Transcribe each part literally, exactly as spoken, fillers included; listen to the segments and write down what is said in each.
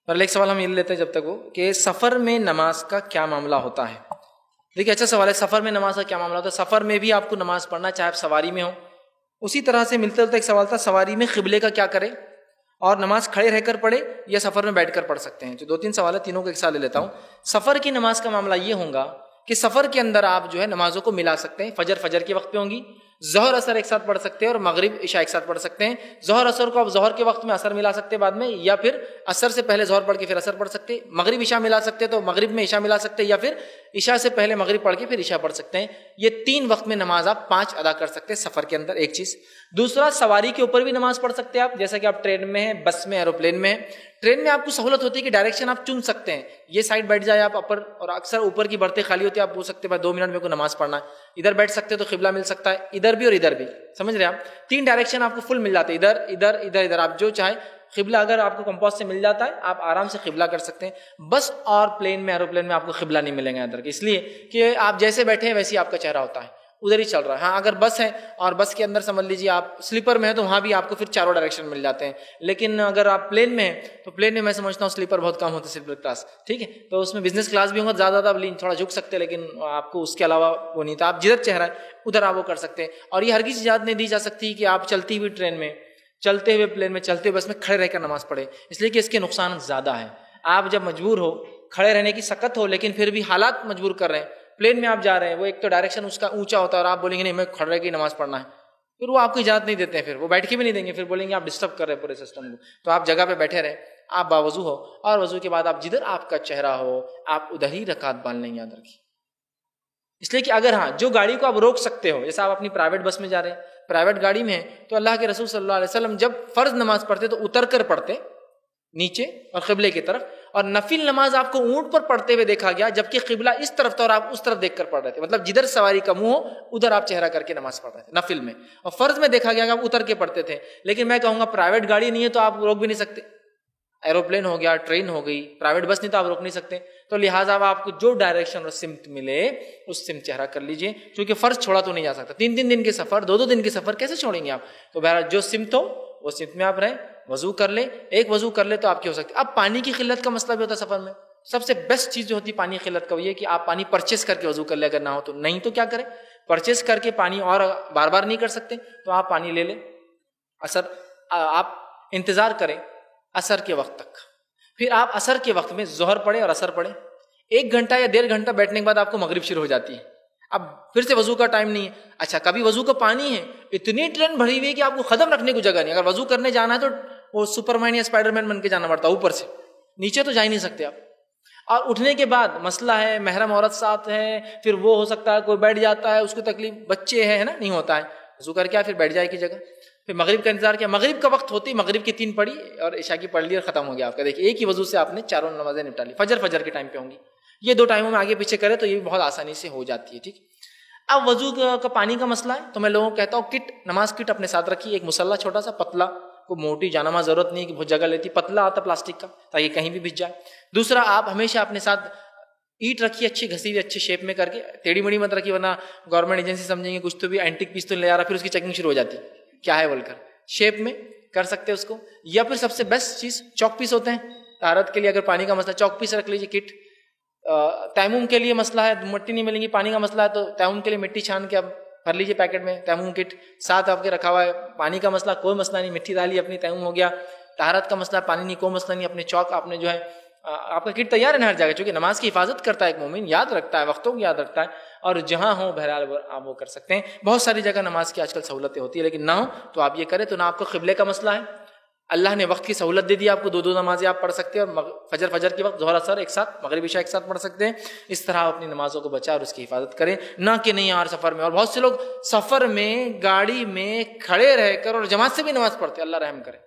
اور ایک سوال ہم یہ لیتے ہیں جب تک وہ کہ سفر میں نماز کا کیا معاملہ ہوتا ہے. دیکھیے اچھا سوال ہے, سفر میں نماز کا کیا معاملہ ہوتا ہے. سفر میں بھی آپ کو نماز پڑھنا چاہے آپ سواری میں ہو. اسی طرح سے ملتا جلتا ایک سوال تھا, سواری میں قبلے کا کیا کرے, اور نماز کھڑے رہ کر پڑھے یا سفر میں بیٹھ کر پڑھ سکتے ہیں. جو دو تین سوال ہے تینوں کو ایک ساتھ لے لیتا ہوں. سفر کی نماز کا معاملہ یہ ہوگا کہ سفر کے اندر آپ جو ہے نمازوں کو ملا سکتے ہیں. فجر فجر کے وقت پہ ہوں گی, ظہر اثر ایک ساتھ پڑھ سکتے ہیں, اور مغرب عشاء ایک ساتھ پڑھ سکتے ہیں. ظہر اثر کو آپ ظہر کے وقت میں اثر ملا سکتے ہیں بعد میں, یا پھر اثر سے پہلے ظہر پڑھ کے پھر اثر پڑھ سکتے ہیں. مغرب عشاء ملا سکتے ہیں تو مغرب میں عشاء ملا سکتے ہیں, یا پھر عشاء سے پہلے مغرب پڑھ کے پھر عشاء پڑھ سکتے ہیں. یہ تین وقت میں نماز آپ پانچ ادا کر سکتے ہیں سفر کے اندر, ایک چیز. دوسرا, سواری کے اوپر بھی نماز پڑھ سکتے ہیں آپ, جیسا کہ آپ ٹرین میں ہیں, بس میں, ایروپلین میں ہیں. ٹرین میں آپ کو سہولت ہوتی ہے کہ ڈائریکشن آپ چن سکتے ہیں, یہ سائڈ بیٹھ جائے آپ اپر, اور اکثر اوپر کی برتیں خالی ہوتی ہے, آپ بول سکتے ہیں بھائی دو منٹ میں کو نماز پڑھنا ہے, ادھر بیٹھ سکتے ہیں تو قبلہ مل سکتا ہے, ادھر بھی اور ادھر بھی, سمجھ رہے ہیں آپ. تین ڈائریکشن آپ کو فل مل جاتے ہیں, ادھر ادھر ادھر ادھر, آپ جو چاہیں. قبلہ اگر آپ کو کمپاس سے مل جاتا ہے آپ آرام سے قبلہ کر سکتے ہیں. بس اور پلین میں, ایروپلین میں آپ کو قبلہ نہیں ملیں گے ادھر کے, اس لیے کہ آپ جیسے بیٹھے ہیں ویسے ہی آپ کا چہرہ ہوتا ہے, ادھر ہی چل رہا ہے. ہاں اگر بس ہے اور بس کے اندر سمجھ لیجیے آپ سلیپر میں ہیں تو وہاں بھی آپ کو پھر چاروں ڈائریکشن مل جاتے ہیں. لیکن اگر آپ پلین میں ہیں تو پلین میں میں سمجھتا ہوں سلیپر بہت کم ہوتے ہیں, سلیپر کلاس, ٹھیک ہے. تو اس میں بزنس کلاس بھی ہوگا, زیادہ زیادہ تھوڑا جھک سکتے ہیں, لیکن آپ کو اس کے علاوہ وہ نہیں تھا. آپ جدھر چہرہ ہے ادھر آپ وہ کر سکتے ہیں. اور یہ ہرگز اجازت نہیں دی جا سکتی کہ آپ چلتی ہوئی ٹرین میں, چلتے ہوئے پلین میں, چلتے ہوئے بس میں کھڑے رہ کر نماز پڑھے, اس لیے کہ اس کے نقصان زیادہ ہیں. آپ جب مجبور ہو, کھڑے رہنے کی سکت ہو, لیکن پھر بھی حالات مجبور کر رہے ہیں, پلین میں آپ جا رہے ہیں, وہ ایک تو ڈائریکشن اس کا اونچا ہوتا ہے اور آپ بولیں گے نہیں میں کھڑے رہ کے نماز پڑھنا ہے, پھر وہ آپ کو اجازت نہیں دیتے ہیں, پھر وہ بیٹھ کے بھی نہیں دیں گے, پھر بولیں گے آپ ڈسٹرب کر رہے ہیں پورے سسٹم کو. تو آپ جگہ پہ بیٹھے رہیں, آپ باوضو ہو, اور وضو کے بعد آپ جدھر آپ کا چہرہ ہو آپ ادھر ہی رکعت باندھ لیں, یاد رکھیے. اس لیے کہ اگر ہاں جو گاڑی کو آپ روک سکتے ہو, جیسا آپ اپنی پرائیویٹ بس میں جا رہے ہیں, پرائیویٹ گاڑی میں ہیں, تو اللہ کے رسول صلی اللہ علیہ وسلم جب فرض نماز پڑھتے تو اتر کر پڑھتے نیچے اور قبلے کی طرف, اور نفل نماز آپ کو اونٹ پر پڑھتے ہوئے دیکھا گیا جبکہ قبلہ اس طرف تھا اور آپ اس طرف دیکھ کر پڑھ رہے تھے. مطلب جدھر سواری کا منہ ہو ادھر آپ چہرہ کر کے نماز پڑھ رہے تھے نفل میں. اور فرض میں دیکھا گیا کہ آپ اتر کے پڑھتے تھے. لیکن میں کہوں گا پرائیویٹ گاڑی نہیں ہے تو آپ روک بھی نہیں سکتے, ایروپلین ہو گیا, ٹرین ہو گئی, پرائیویٹ بس نہیں تو آپ روک نہیں سکتے. تو لہٰذا آپ کو جو ڈائریکشن اور سمت ملے اس سمت چہرہ کر لیجئے, کیونکہ فرض چھوڑا تو نہیں جا سکتا. تین تین دن کے سفر, دو دو دن کے سفر کیسے چھوڑیں گے آپ؟ تو بہرحال جو سمت ہو وہ سمت میں آپ رہیں, وضو کر لیں, ایک وضو کر لے تو آپ کی ہو سکتی. اب پانی کی قلت کا مسئلہ بھی ہوتا ہے سفر میں. سب سے بیسٹ چیز جو ہوتی ہے پانی کی قلت کا وہ یہ کہ آپ پانی پرچیز کر کے وضو کر لیں, اگر نہ ہو تو. نہیں تو کیا کریں, پرچیز کر کے پانی اور بار بار نہیں کر سکتے تو آپ پانی لے لیں, اثر آپ انتظار کریں اثر کے وقت تک, پھر آپ اثر کے وقت میں ظہر پڑھیں اور اثر پڑھیں. ایک گھنٹہ یا ڈیڑھ گھنٹہ بیٹھنے کے بعد آپ کو مغرب شروع ہو جاتی ہے, اب پھر سے وضو کا ٹائم نہیں ہے. اچھا کبھی وضو کا پانی ہے, اتنی ٹرین بھری ہوئی ہے کہ آپ کو قدم رکھنے کو جگہ نہیں. اگر وضو کرنے جانا ہے تو وہ سپر مین یا اسپائڈر مین بن کے جانا پڑتا ہے اوپر سے, نیچے تو جا ہی نہیں سکتے آپ. اور اٹھنے کے بعد مسئلہ ہے, محرم عورت ساتھ ہے, پھر وہ ہو سکتا ہے کوئی بیٹھ جاتا ہے اس کو تکلیف, بچے ہیں نا, نہیں ہوتا ہے. وضو کر کے پھر بیٹھ جائے کی جگہ, پھر مغرب کا انتظار کیا, مغرب کا وقت ہوتی, مغرب کی تین پڑھی اور عشاء کی پڑھ لی اور ختم ہو گیا آپ کا. دیکھیے ایک ہی وضو سے آپ نے چاروں نمازیں نپٹا لی. فجر فجر کے ٹائم پہ ہوں گی, یہ دو ٹائموں میں آگے پیچھے کرے تو یہ بہت آسانی سے ہو جاتی ہے, ٹھیک. اب وضو کا پانی کا مسئلہ ہے تو میں لوگوں کو کہتا ہوں کٹ, نماز کٹ اپنے ساتھ رکھیے. ایک مصلی چھوٹا سا پتلا, کو موٹی جانماز ضرورت نہیں ہے کہ بہت جگہ لیتی, پتلا آتا پلاسٹک کا تاکہ کہیں بھی بھج جائے. دوسرا آپ ہمیشہ اپنے ساتھ اینٹ رکھیے, اچھی گھسی ہوئی اچھے شیپ میں کر کے, ٹیڑھی مڑی مت رکھیے ورنہ گورنمنٹ ایجنسی سمجھیں گے کچھ تو بھی اینٹک پیس تو لے آ رہا, پھر اس کی چیکنگ شروع ہو جاتی کیا ہے بول کر. شیپ میں کر سکتے اس کو, یا پھر سب سے بیسٹ چیز چوک پیس ہوتے ہیں طہارت کے لیے. اگر پانی کا مسئلہ چوک پیس رکھ لیجیے کٹ. تیمم کے لیے مسئلہ ہے, مٹی نہیں ملیں گی, پانی کا مسئلہ ہے تو تیمم کے لیے مٹی چھان کے اب بھر لیجیے پیکٹ میں تیمم کٹ, ساتھ آپ کے رکھا ہوا ہے. پانی کا مسئلہ کوئی مسئلہ نہیں, مٹی ڈالی اپنی تیمم ہو گیا. طہارت کا مسئلہ پانی نہیں, کوئی مسئلہ نہیں, اپنے چوک آپ نے جو ہے آپ کا کٹ تیار ہے نا ہر جگہ, چونکہ نماز کی حفاظت کرتا ہے ایک مومن, یاد رکھتا ہے, وقتوں کو یاد رکھتا ہے, اور جہاں ہوں بہرحال آپ وہ کر سکتے ہیں. بہت ساری جگہ نماز کی آج کل سہولتیں ہوتی ہیں, لیکن نہ ہو تو آپ یہ کریں. تو نہ آپ کو قبلے کا مسئلہ ہے, اللہ نے وقت کی سہولت دے دی آپ کو, دو دو نمازیں آپ پڑھ سکتے ہیں, اور فجر فجر کے وقت ظہر اثر ایک ساتھ, مغرب عشاء ایک ساتھ پڑھ سکتے ہیں. اس طرح آپ اپنی نمازوں کو بچائیں اور اس کی حفاظت کریں, نہ کہ نہیں یار سفر میں. اور بہت سے لوگ سفر میں گاڑی میں کھڑے رہ کر اور جماعت سے بھی نماز پڑھتے, اللہ رحم کرے.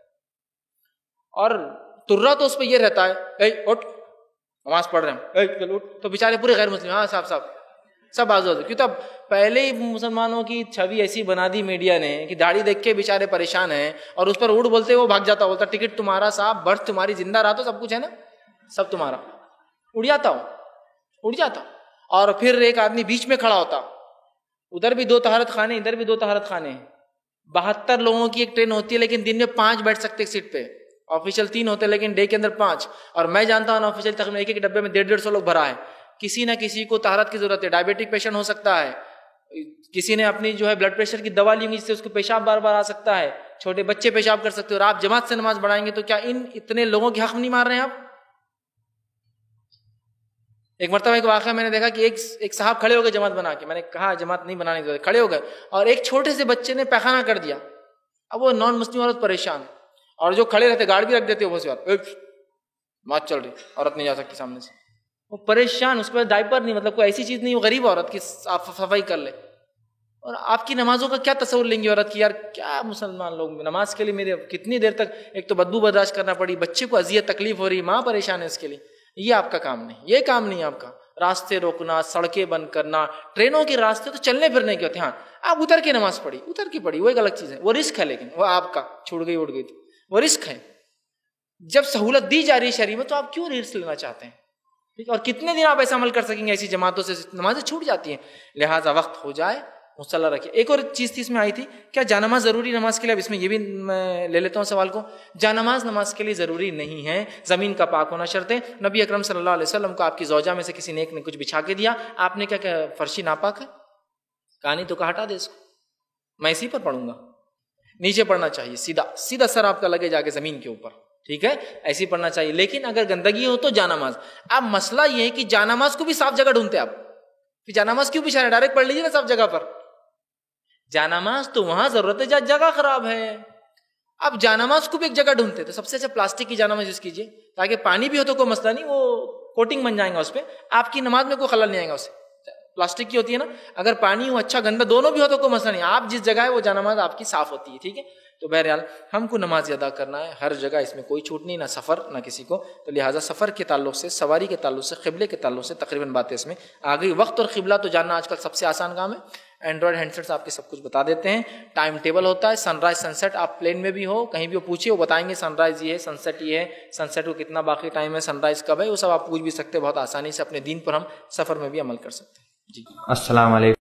اور ترا تو اس پہ یہ رہتا ہے, اے اٹھ نماز پڑھ رہے ہیں, اے چل اٹھ, تو بیچارے پورے غیر مسلم, ہاں صاحب صاحب سب آزاد. کیوں؟ تب پہلے ہی مسلمانوں کی چھوی ایسی بنا دی میڈیا نے کہ داڑھی دیکھ کے بیچارے پریشان ہیں, اور اس پر اڑ بولتے وہ بھاگ جاتا, بولتا ٹکٹ تمہارا صاحب, برتھ تمہاری, زندہ رہا تو سب کچھ ہے نا, سب تمہارا. اڑ جاتا ہوں اڑ جاتا اور پھر ایک آدمی بیچ میں کھڑا ہوتا, ادھر بھی دو طہارت خانے, ادھر بھی دو طہارت خانے ہیں. بہتر لوگوں کی ایک ٹرین ہوتی ہے, لیکن دن میں پانچ بیٹھ سکتے ایک سیٹ پہ, آفیشیل تین ہوتے ہیں لیکن ڈے کے اندر پانچ، اور میں جانتا ہوں آفیشیل تقریباً ایک ایک ڈبے میں ڈیڑھ ڈیڑھ سو لوگ بھرا ہے. کسی نہ کسی کو طہارت کی ضرورت ہے، ڈائبٹک پیشنٹ ہو سکتا ہے، کسی نے اپنی جو ہے بلڈ پریشر کی دوا لی ہوئی جس سے اس کو پیشاب بار بار آ سکتا ہے، چھوٹے بچے پیشاب کر سکتے ہیں، اور آپ جماعت سے نماز پڑھائیں گے تو کیا ان اتنے لوگوں کے حق نہیں مار رہے ہیں آپ؟ ایک مرتبہ ایک واقعہ میں نے دیکھا کہ ایک ایک صاحب کھڑے ہو گئے جماعت بنا کے، میں نے کہا جماعت نہیں بنانے کی ضرورت، کھڑے ہو گئے اور ایک چھوٹے سے بچے نے پیخانہ کر دیا. اب وہ نان مسلم عورت پریشان، اور جو کھڑے رہتے گارڈ بھی رکھ دیتے وہ بات چل رہی، عورت نہیں جا سکتی سامنے سے، وہ پریشان، اس پہ ڈائپر نہیں، مطلب کوئی ایسی چیز نہیں، وہ غریب عورت کی صفائی کر لے. اور آپ کی نمازوں کا کیا تصور لیں گے عورت کی؟ یار کیا مسلمان لوگ نماز کے لیے میرے کتنی دیر تک ایک تو بدبو برداشت کرنا پڑی، بچے کو اذیت تکلیف ہو رہی، ماں پریشان ہے اس کے لیے. یہ آپ کا کام نہیں، یہ کام نہیں آپ کا. راستے روکنا، سڑکیں بند کرنا، ٹرینوں کے راستے تو چلنے پھرنے کے ہوتے ہیں. ہاں آپ اتر کے نماز پڑھی، اتر کے پڑھی، وہ ایک الگ چیز ہے، وہ رسک ہے، لیکن وہ آپ کا چھوڑ گئی اڑ گئی تھی، وہ رسک ہے. جب سہولت دی جا رہی ہے شریع میں تو آپ کیوں رسک لینا چاہتے ہیں؟ ٹھیک ہے، اور کتنے دن آپ ایسا عمل کر سکیں گے؟ ایسی جماعتوں سے نمازیں چھوٹ جاتی ہیں. لہٰذا وقت ہو جائے مصلی رکھیے. ایک اور چیز تھی اس میں آئی تھی، کیا جانماز ضروری نماز کے لیے؟ اب اس میں یہ بھی میں لے لیتا ہوں سوال کو. جانماز نماز کے لیے ضروری نہیں ہے، زمین کا پاک ہونا شرط ہے. نبی اکرم صلی اللہ علیہ وسلم کو آپ کی زوجہ میں سے کسی نے ایک نے کچھ بچھا کے دیا، آپ نے کیا کہ فرشی ناپاک ہے؟ کہا نہیں تو کہا ہٹا دے اس کو، میں اسی پر پڑھوں گا. نیچے پڑھنا چاہیے، سیدھا سیدھا سر آپ کا لگے جا کے زمین کے اوپر، ٹھیک ہے، ایسی پڑھنا چاہیے. لیکن اگر گندگی ہو تو جانماز. اب مسئلہ یہ ہے کہ جانماز کو بھی صاف جگہ ڈھونڈتے آپ، کہ جانماز کیوں بچھا رہے؟ ڈائریکٹ پڑھ لیجیے نا صاف جگہ پر. جانماز تو وہاں ضرورت ہے جہاں جگہ خراب ہے. اب جانماز کو بھی ایک جگہ ڈھونڈتے تو سب سے اچھا پلاسٹک کی جانماز یوز کیجیے، تاکہ پانی بھی ہو تو کوئی مسئلہ نہیں، وہ کوٹنگ بن جائیں گا اس پہ، آپ کی نماز میں کوئی خلل نہیں آئے گا اس سے. پلاسٹک کی ہوتی ہے نا، اگر پانی ہو اچھا گندا دونوں بھی ہو تو کوئی مسئلہ نہیں، آپ جس جگہ ہے وہ جانماز آپ کی صاف ہوتی ہے. ٹھیک ہے، تو بہرحال ہم کو نماز ادا کرنا ہے ہر جگہ، اس میں کوئی چھوٹ نہیں، نہ سفر نہ کسی کو. تو لہٰذا سفر کے تعلق سے، سواری کے تعلق سے، قبلے کے تعلق سے تقریباً باتیں اس میں آ گئی. وقت اور قبلہ تو جاننا آج کل سب سے آسان کام ہے، اینڈرائڈ ہینڈ سیٹس آپ کے سب کچھ بتا دیتے ہیں. ٹائم ٹیبل ہوتا ہے، سن رائز سن سیٹ، آپ پلین میں بھی ہو کہیں بھی ہو پوچھیے، وہ بتائیں گے سن رائز یہ ہے، سن سیٹ یہ ہے، سن سیٹ کو کتنا باقی ٹائم ہے، سن رائز کب ہے، وہ سب آپ پوچھ بھی سکتے ہیں. بہت آسانی سے اپنے دین پر ہم سفر میں بھی عمل کر سکتے ہیں. جی السلام علیکم.